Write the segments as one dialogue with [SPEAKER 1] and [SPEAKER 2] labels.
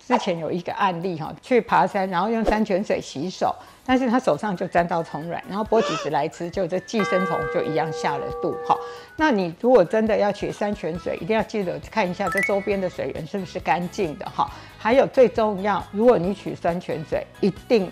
[SPEAKER 1] 之前有一个案例去爬山，然后用山泉水洗手，但是他手上就沾到虫卵，然后剥橘子来吃，就这寄生虫就一样下了肚那你如果真的要取山泉水，一定要记得看一下这周边的水源是不是干净的还有最重要，如果你取山泉水，一定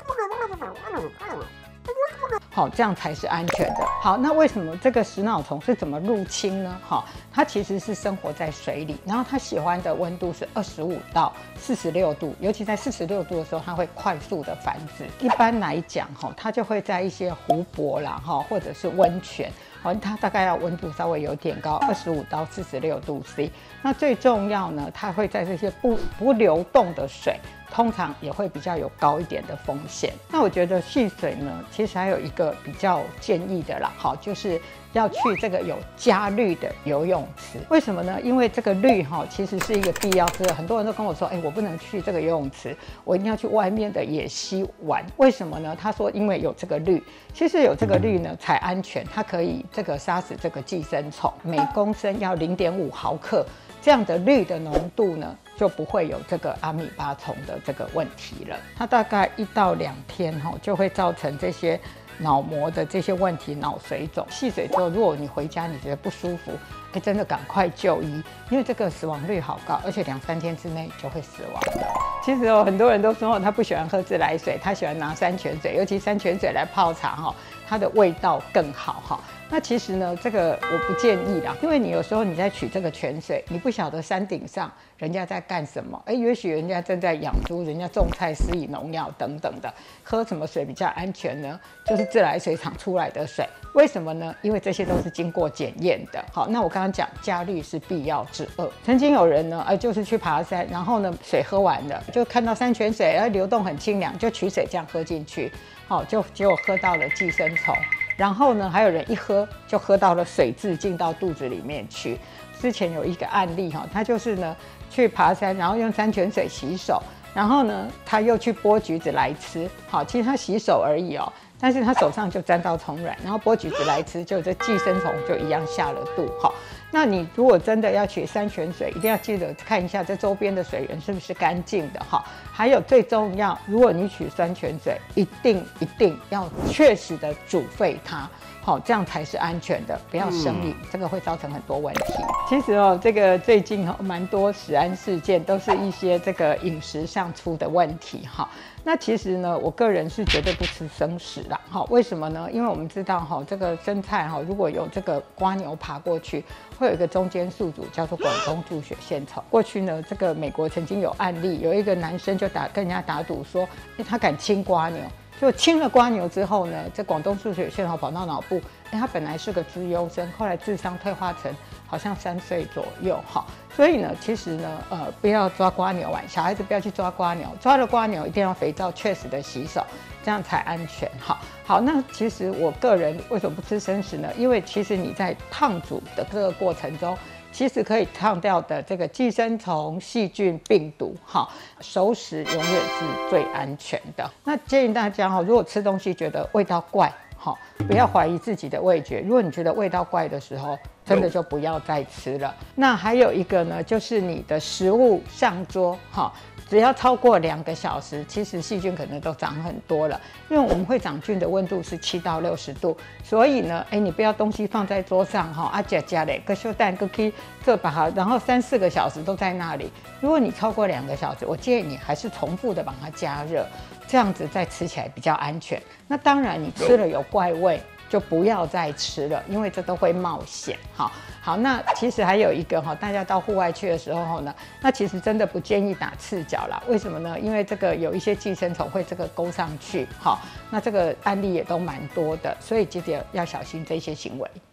[SPEAKER 1] 这样才是安全的。好，那为什么这个食脑虫是怎么入侵呢？它其实是生活在水里，然后它喜欢的温度是25到46度，尤其在46度的时候，它会快速的繁殖。一般来讲，它就会在一些湖泊啦，或者是温泉。它大概要温度稍微有点高，25到46度 C。那最重要呢，它会在这些不流动的水，通常也会比较有高一点的风险。那我觉得戏水呢，其实还有一个比较建议的啦，就是要去这个有加氯的游泳池。为什么呢？因为这个氯其实是一个必要之恶。很多人都跟我说，我不能去这个游泳池，我一定要去外面的野溪玩。为什么呢？他说因为有这个氯，其实有这个氯呢才安全，它可以这个杀死这个寄生虫，每公升要0.5毫克。这样的氯的浓度呢，就不会有这个阿米巴虫的这个问题了。它大概1到2天就会造成这些脑膜的这些问题，脑水肿。戏水之后，如果你回家你觉得不舒服，真的赶快就医，因为这个死亡率好高，而且2、3天之内就会死亡的。其实很多人都说他不喜欢喝自来水，他喜欢拿山泉水，尤其山泉水来泡茶它的味道更好那其实呢，这个我不建议啦，因为你有时候你在取这个泉水，你不晓得山顶上人家在干什么，也许人家正在养猪，人家种菜施以农药等等的，喝什么水比较安全呢？就是自来水厂出来的水。为什么呢？因为这些都是经过检验的。好，那我刚刚讲加氯是必要之恶。曾经有人呢，就是去爬山，然后呢水喝完了，就看到山泉水流动很清凉，就取水这样喝进去，就结果喝到了寄生虫。然后呢，还有人一喝就喝到了水蛭进到肚子里面去。之前有一个案例他就是呢去爬山，然后用山泉水洗手，然后呢他又去剥橘子来吃。其实他洗手而已但是他手上就沾到虫卵，然后剥橘子来吃，就这寄生虫就一样下了肚那你如果真的要取山泉水，一定要记得看一下这周边的水源是不是干净的还有最重要，如果你取山泉水，一定要确实的煮沸它这样才是安全的，不要生饮，这个会造成很多问题。其实这个最近蛮多食安事件，都是一些这个饮食上出的问题那其实呢，我个人是绝对不吃生食啦为什么呢？因为我们知道这个生菜如果有这个蝸牛爬过去，会有一个中间宿主叫做广东猪血线虫。过去呢，这个美国曾经有案例，有一个男生就跟人家打赌说，他敢亲蝸牛。就亲了蝸牛之后呢，这广东猪血线虫跑到脑部，他本来是个资优生，后来智商退化成好像3岁左右所以呢，其实呢，不要抓蝸牛玩，小孩子不要去抓蝸牛，抓了蝸牛一定要肥皂确实的洗手，这样才安全好，那其实我个人为什么不吃生食呢？因为其实你在烫煮的这个过程中，其实可以烫掉的这个寄生虫、细菌、病毒熟食永远是最安全的。那建议大家如果吃东西觉得味道怪不要怀疑自己的味觉。如果你觉得味道怪的时候，真的就不要再吃了。那还有一个呢，就是你的食物上桌只要超过2个小时，其实细菌可能都长很多了。因为我们会长菌的温度是7到60度，所以呢，你不要东西放在桌上加嘞，个修蛋个可以这把它，然后3、4个小时都在那里。如果你超过2个小时，我建议你还是重复的把它加热，这样子再吃起来比较安全。那当然，你吃了有怪味，就不要再吃了，因为这都会冒险好，那其实还有一个大家到户外去的时候呢，那其实真的不建议打赤脚啦。为什么呢？因为这个有一些寄生虫会这个勾上去那这个案例也都蛮多的，所以记得要小心这些行为。